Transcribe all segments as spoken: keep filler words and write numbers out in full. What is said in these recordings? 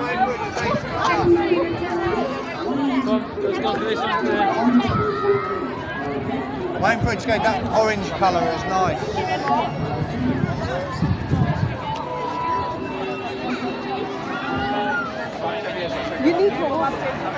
Waiting for it to go that orange colour is nice. You need to watch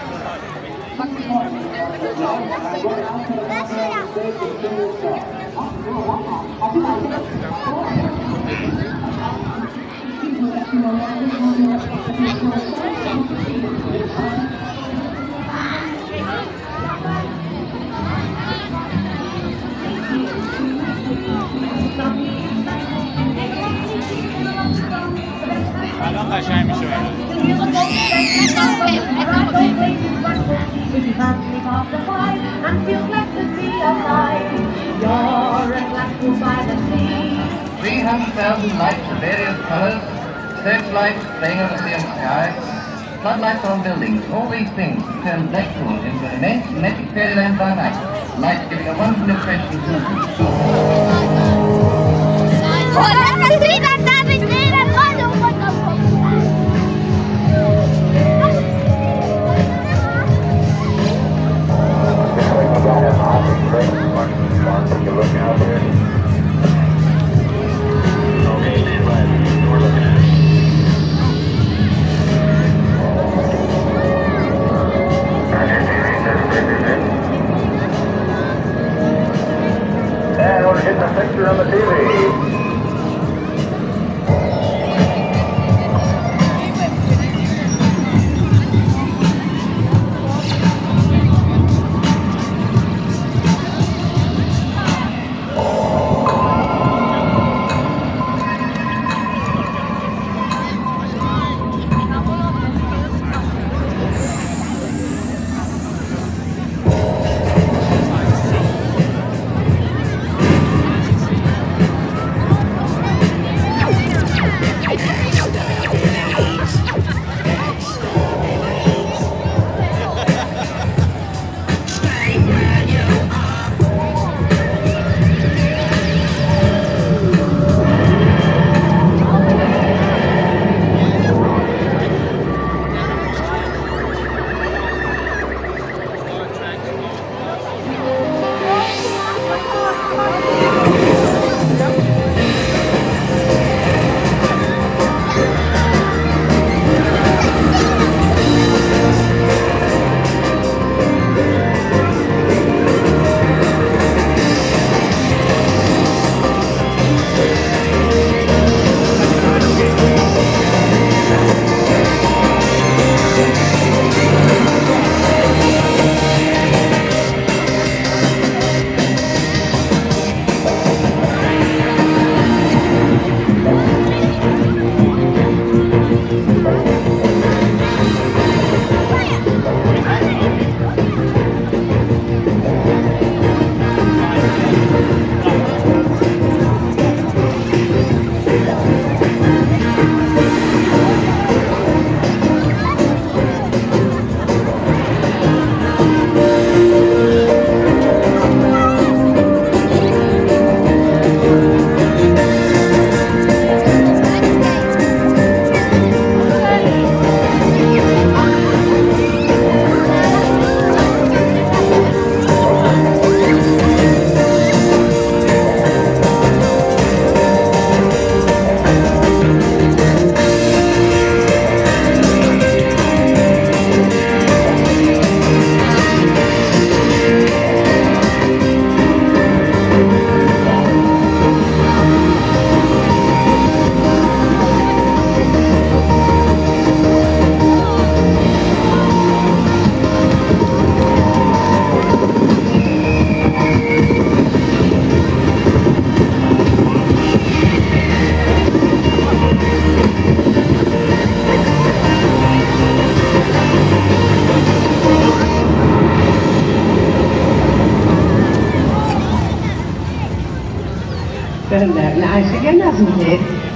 الان قشنگ میشه three hundred thousand lights of various colors, searchlights playing on the clear sky, floodlights on buildings, all these things turn Blackpool into an immense magic fairyland by night, lights giving a wonderful impression to Look out here. Okay, stand by. We're looking at it. And we're getting a picture on the T V. Nice again, hasn't it?